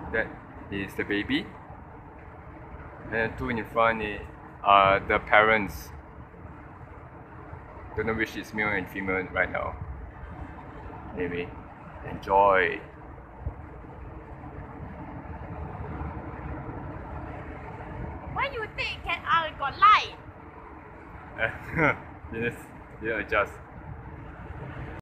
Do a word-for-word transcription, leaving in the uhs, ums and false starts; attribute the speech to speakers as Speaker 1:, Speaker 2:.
Speaker 1: that is the baby, and two in front are the parents. Don't know which is male and female right now. Anyway, enjoy.
Speaker 2: Why you think can I got light?
Speaker 1: Yes, yeah, adjust.